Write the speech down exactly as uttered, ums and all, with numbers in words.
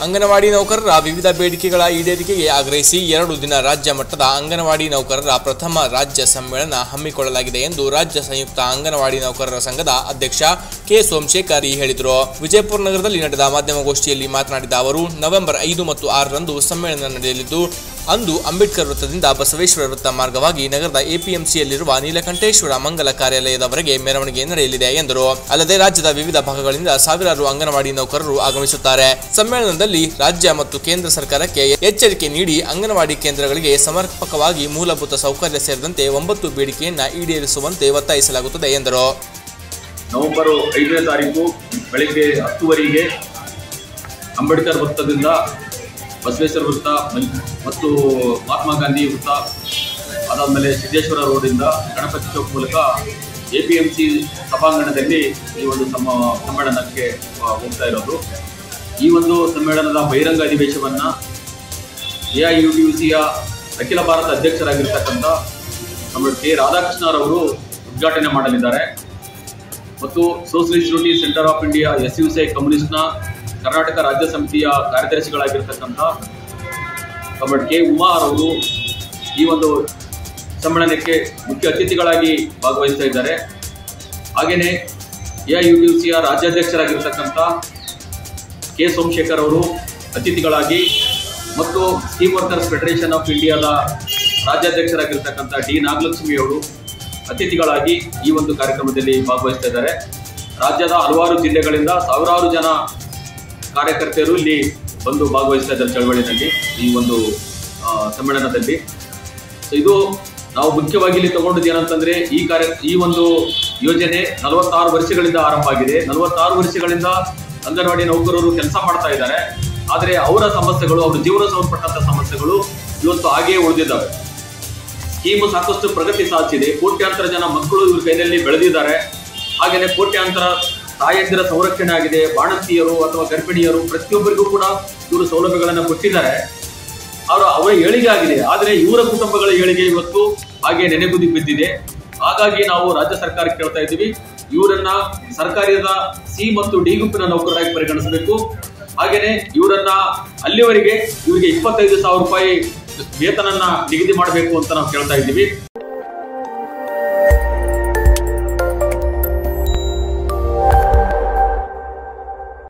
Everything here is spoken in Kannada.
ಅಂಗನವಾಡಿ ನೌಕರರ ವಿವಿಧ ಬೇಡಿಕೆಗಳ ಈಡೇರಿಕೆಗೆ ಆಗ್ರಹಿಸಿ ಎರಡು ದಿನ ರಾಜ್ಯ ಮಟ್ಟದ ಅಂಗನವಾಡಿ ನೌಕರರ ಪ್ರಥಮ ರಾಜ್ಯ ಸಮ್ಮೇಳನ ಹಮ್ಮಿಕೊಳ್ಳಲಾಗಿದೆ ಎಂದು ರಾಜ್ಯ ಸಂಯುಕ್ತ ಅಂಗನವಾಡಿ ನೌಕರರ ಸಂಘದ ಅಧ್ಯಕ್ಷ ಕೆ ಸೋಮಶೇಖರ್ ಹೇಳಿದರು. ವಿಜಯಪುರ ನಗರದಲ್ಲಿ ನಡೆದ ಮಾಧ್ಯಮಗೋಷ್ಠಿಯಲ್ಲಿ ಮಾತನಾಡಿದ ಅವರು, ನವೆಂಬರ್ ಐದು ಮತ್ತು ಆರರಂದು ಸಮ್ಮೇಳನ ನಡೆಯಲಿದ್ದು, ಅಂದು ಅಂಬೇಡ್ಕರ್ ವೃತ್ತದಿಂದ ಬಸವೇಶ್ವರ ವೃತ್ತ ಮಾರ್ಗವಾಗಿ ನಗರದ ಎಪಿಎಂಸಿಯಲ್ಲಿರುವ ನೀಲಕಂಠೇಶ್ವರ ಮಂಗಲ ಕಾರ್ಯಾಲಯದವರೆಗೆ ಮೆರವಣಿಗೆ ನಡೆಯಲಿದೆ ಎಂದರು. ಅಲ್ಲದೆ ರಾಜ್ಯದ ವಿವಿಧ ಭಾಗಗಳಿಂದ ಸಾವಿರಾರು ಅಂಗನವಾಡಿ ನೌಕರರು ಆಗಮಿಸುತ್ತಾರೆ. ಸಮ್ಮೇಳನದಲ್ಲಿ ರಾಜ್ಯ ಮತ್ತು ಕೇಂದ್ರ ಸರ್ಕಾರಕ್ಕೆ ಎಚ್ಚರಿಕೆ ನೀಡಿ ಅಂಗನವಾಡಿ ಕೇಂದ್ರಗಳಿಗೆ ಸಮರ್ಪಕವಾಗಿ ಮೂಲಭೂತ ಸೌಕರ್ಯ ಸೇರಿದಂತೆ ಒಂಬತ್ತು ಬೇಡಿಕೆಯನ್ನ ಈಡೇರಿಸುವಂತೆ ಒತ್ತಾಯಿಸಲಾಗುತ್ತದೆ ಎಂದರು. ನವೆಂಬರ್ ಐದನೇ ತಾರೀಕು ಬೆಳಗ್ಗೆ ಹತ್ತುವರೆಗೆ ಅಂಬೇಡ್ಕರ್ ವೃತ್ತದಿಂದ ಬಸವೇಶ್ವರ ವೃತ್ತ ಮತ್ತು ಮಹಾತ್ಮ ಗಾಂಧಿ ವೃತ್ತ, ಅದಾದಮೇಲೆ ಸಿದ್ದೇಶ್ವರ ರೋಡಿಂದ ಗಣಪತಿ ಚೌಕ್ ಮೂಲಕ ಎ ಪಿ ಎಂ ಸಿ ಸಭಾಂಗಣದಲ್ಲಿ ಈ ಒಂದು ಸಮ ಸಮ್ಮೇಳನಕ್ಕೆ ಹೋಗ್ತಾ ಇರೋದು. ಈ ಒಂದು ಸಮ್ಮೇಳನದ ಬಹಿರಂಗ ಅಧಿವೇಶನವನ್ನು A I U T U ಸಿಯ ಅಖಿಲ ಭಾರತ ಅಧ್ಯಕ್ಷರಾಗಿರ್ತಕ್ಕಂಥ ನಮ್ಮ ಕೆ ರಾಧಾಕೃಷ್ಣರವರು ಉದ್ಘಾಟನೆ ಮಾಡಲಿದ್ದಾರೆ. ಮತ್ತು socialist unity centre of India S U C I ಕಮ್ಯುನಿಸ್ಟ್ನ ಕರ್ನಾಟಕ ರಾಜ್ಯ ಸಮಿತಿಯ ಕಾರ್ಯದರ್ಶಿಗಳಾಗಿರ್ತಕ್ಕಂಥ ಕಮಡ್ ಕೆ ಉಮಾರ್ ಅವರು ಈ ಒಂದು ಸಮ್ಮೇಳನಕ್ಕೆ ಮುಖ್ಯ ಅತಿಥಿಗಳಾಗಿ ಭಾಗವಹಿಸ್ತಾ ಇದ್ದಾರೆ. ಹಾಗೆಯೇ A I U T U ಸಿಯ ರಾಜ್ಯಾಧ್ಯಕ್ಷರಾಗಿರ್ತಕ್ಕಂಥ ಕೆ ಸೋಮಶೇಖರ್ ಅವರು ಅತಿಥಿಗಳಾಗಿ ಮತ್ತು ಸ್ಕೀಮ್ ವರ್ಕರ್ಸ್ ಫೆಡರೇಷನ್ ಆಫ್ ಇಂಡಿಯಾದ ರಾಜ್ಯಾಧ್ಯಕ್ಷರಾಗಿರ್ತಕ್ಕಂಥ ಡಿ ನಾಗಲಕ್ಷ್ಮಿ ಅವರು ಅತಿಥಿಗಳಾಗಿ ಈ ಒಂದು ಕಾರ್ಯಕ್ರಮದಲ್ಲಿ ಭಾಗವಹಿಸ್ತಾ ಇದ್ದಾರೆ. ರಾಜ್ಯದ ಹಲವಾರು ಜಿಲ್ಲೆಗಳಿಂದ ಸಾವಿರಾರು ಜನ ಕಾರ್ಯಕರ್ತರು ಇಲ್ಲಿ ಬಂದು ಭಾಗವಹಿಸ್ತಾ ಇದ್ದಾರೆ ಚಳವಳಿಯಲ್ಲಿ, ಈ ಒಂದು ಸಮ್ಮೇಳನದಲ್ಲಿ. ಸೊ ಇದು ನಾವು ಮುಖ್ಯವಾಗಿ ಇಲ್ಲಿ ತಗೊಂಡಿದ್ದು ಏನಂತಂದ್ರೆ, ಈ ಕಾರ್ಯ ಈ ಒಂದು ಯೋಜನೆ ನಲವತ್ತಾರು ವರ್ಷಗಳಿಂದ ಆರಂಭ ಆಗಿದೆ. ನಲವತ್ತಾರು ವರ್ಷಗಳಿಂದ ಅಂಗನವಾಡಿ ನೌಕರರು ಕೆಲಸ ಮಾಡ್ತಾ ಇದ್ದಾರೆ. ಆದರೆ ಅವರ ಸಮಸ್ಯೆಗಳು, ಅವರ ಜೀವನ ಸಂಬಂಧಪಟ್ಟಂತ ಸಮಸ್ಯೆಗಳು ಇವತ್ತು ಹಾಗೆಯೇ ಉಳಿದಿದ್ದಾವೆ. ಸ್ಕೀಮು ಸಾಕಷ್ಟು ಪ್ರಗತಿ ಸಾಧಿಸಿದೆ. ಕೋಟ್ಯಾಂತರ ಜನ ಮಕ್ಕಳು ಇವ್ರ ಕೈಯಲ್ಲಿ ಬೆಳೆದಿದ್ದಾರೆ. ಹಾಗೆಯೇ ಕೋಟ್ಯಾಂತರ ತಾಯಂದಿರ ಸಂರಕ್ಷಣೆ ಆಗಿದೆ. ಬಾಣಂತಿಯರು ಅಥವಾ ಗರ್ಭಿಣಿಯರು ಪ್ರತಿಯೊಬ್ಬರಿಗೂ ಕೂಡ ಇವರು ಸೌಲಭ್ಯಗಳನ್ನು ಕೊಟ್ಟಿದ್ದಾರೆ. ಅವರ ಅವರ ಏಳಿಗೆ ಆಗಿದೆ. ಆದರೆ ಇವರ ಕುಟುಂಬಗಳ ಏಳಿಗೆ ಇವತ್ತು ಹಾಗೆ ನೆನೆಗುದಿ ಬಿದ್ದಿದೆ. ಹಾಗಾಗಿ ನಾವು ರಾಜ್ಯ ಸರ್ಕಾರಕ್ಕೆ ಕೇಳ್ತಾ ಇದ್ದೀವಿ, ಇವರನ್ನ ಸರ್ಕಾರದ ಸಿ ಮತ್ತು ಡಿ ಗುಂಪಿನ ನೌಕರರಾಗಿ ಪರಿಗಣಿಸಬೇಕು. ಹಾಗೇನೆ ಇವರನ್ನ ಅಲ್ಲಿವರೆಗೆ ಇವರಿಗೆ ಇಪ್ಪತ್ತೈದು ಸಾವಿರ ರೂಪಾಯಿ ವೇತನನ್ನ ನಿಗದಿ ಮಾಡಬೇಕು ಅಂತ ನಾವು ಕೇಳ್ತಾ ಇದ್ದೀವಿ.